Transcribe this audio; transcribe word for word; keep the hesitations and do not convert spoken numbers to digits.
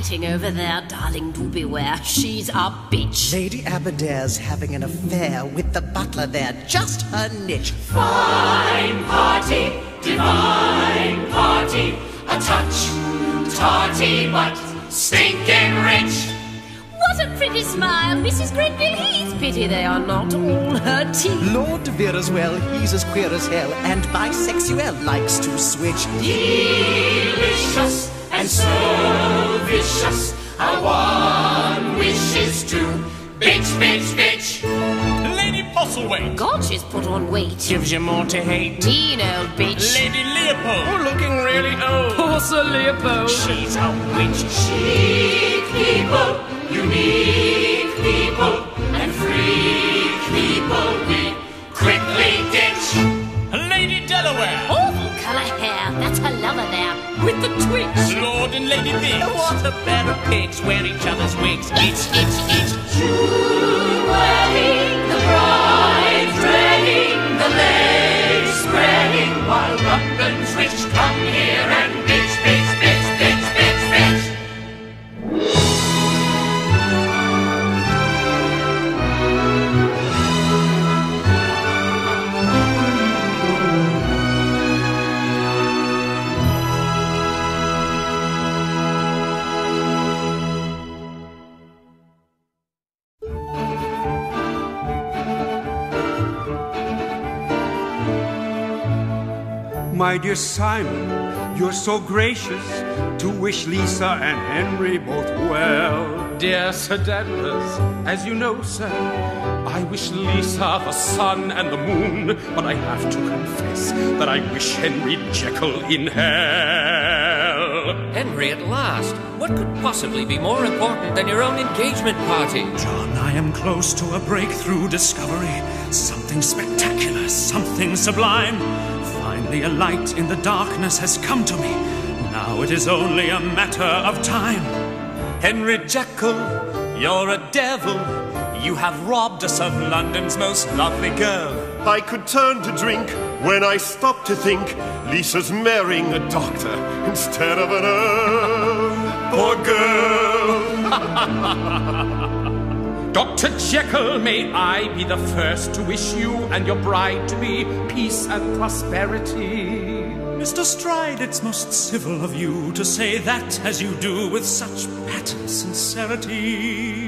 fighting over there, darling, do beware. She's a bitch. Lady Aberdare's having an affair with the butler there, just her niche. Fine party, divine party, a touch tarty but stinking rich. What a pretty smile, Missus Grenville Heath. Pity they are not all her teeth. Lord de Vere as well, he's as queer as hell, and bisexual likes to switch. Delicious and so vicious, our one wish is to bitch, bitch, bitch. Lady Postlethwaite. God, she's put on weight. Gives you more to hate. Dean, old bitch. Lady Leopold. Oh, looking really old. Poor Sir Leopold. She's a witch. Chic people, unique people, and freak people we quickly ditch. Lady Delaware. Awful colour hair, that's her lover there, with the twitch. Lord and Lady Biggs. What a pair of pigs wear each other's wigs. Itch, itch, itch. June wedding, the bride dreading, the legs spreading, while Rutland's rich come here and bitch, bitch, bitch, bitch, bitch, bitch. My dear Simon, you're so gracious to wish Lisa and Henry both well. Dear Sir Danvers, as you know, sir, I wish Lisa the sun and the moon, but I have to confess that I wish Henry Jekyll in hell. Henry, at last. What could possibly be more important than your own engagement party? John, I am close to a breakthrough discovery. Something spectacular, something sublime. Finally, a light in the darkness has come to me. Now it is only a matter of time. Henry Jekyll, you're a devil. You have robbed us of London's most lovely girl. I could turn to drink when I stop to think Lisa's marrying a doctor instead of an earl. Poor girl. Doctor Jekyll, may I be the first to wish you and your bride to be peace and prosperity. Mister Stride, it's most civil of you to say that as you do with such patent sincerity.